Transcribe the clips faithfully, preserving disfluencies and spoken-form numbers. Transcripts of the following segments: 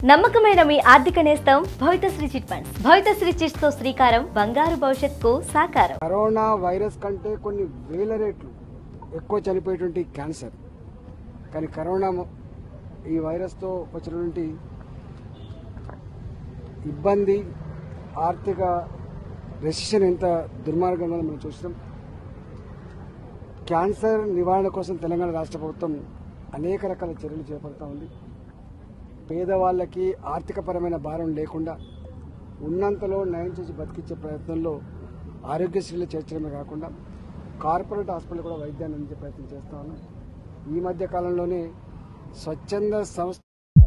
నమ్మకమైన మీ ఆర్థిక నేస్తం Bhavitha Sri chit funds. Bhavitha Sri chits తో శ్రీకారం బంగారు భవిష్యత్తుకు సాకారం. కరోనా వైరస్ కంటే కొన్ని వేల రెట్లు ఎక్కువ చనిపోయేటువంటి క్యాన్సర్, కానీ కరోనా ఈ వైరస్తో వచ్చినటువంటి ఇబ్బంది, ఆర్థిక రెసిషన్ ఎంత దుర్మార్గంగా మనం చూస్తాం. క్యాన్సర్ నివారణ కోసం తెలంగాణ రాష్ట్ర ప్రభుత్వం అనేక రకాల చర్యలు చేపడతా ఉంది. పేదవాళ్ళకి ఆర్థికపరమైన భారం లేకుండా ఉన్నంతలో నయం చేసి బతికించే ప్రయత్నంలో ఆరోగ్యశ్రీలో చేర్చడమే కాకుండా కార్పొరేట్ హాస్పిటల్ కూడా వైద్యాన్ని అందించే ప్రయత్నం చేస్తా ఉన్నాం. ఈ మధ్య కాలంలోనే స్వచ్ఛంద సంస్థ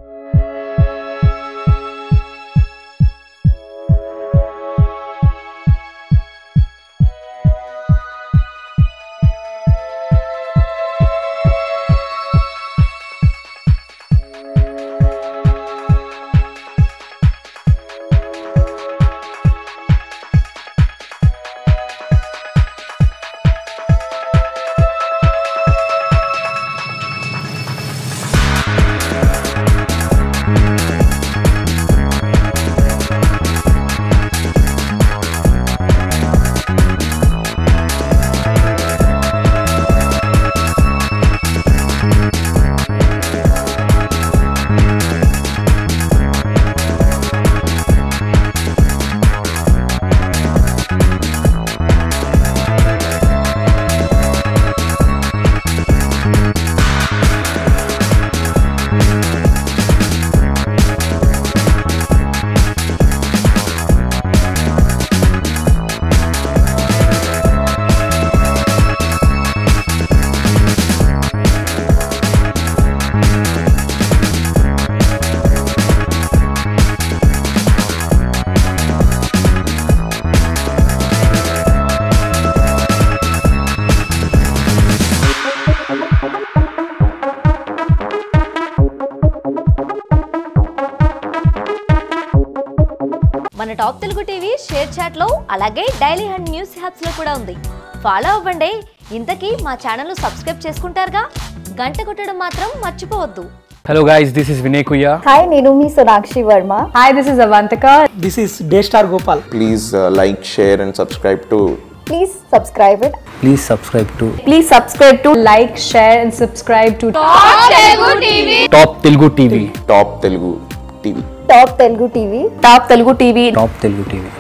మన top Telugu TV ShareChat లో అలాగే డైలీ హండ్ న్యూస్ హ్యాప్స్ లో కూడా ఉంది. ఫాలో అవ్వండి. ఇంతకీ మా ఛానల్ ను సబ్స్క్రైబ్ చేసుకుంటారుగా, గంట కొట్టడం మాత్రం మర్చిపోవద్దు. Hello guys, this is Vinay Kuya. Hi, నేను మీ Sonakshi Varma. Hi, this is Avantika. This is Daystar Gopal. Please uh, like, share and subscribe to. Please subscribe it. Please subscribe to Please subscribe to like, share and subscribe to Top Telugu T V. Top Telugu T V. Top Telugu T V. Top Telugu T V. Top Telugu T V. Top Telugu T V.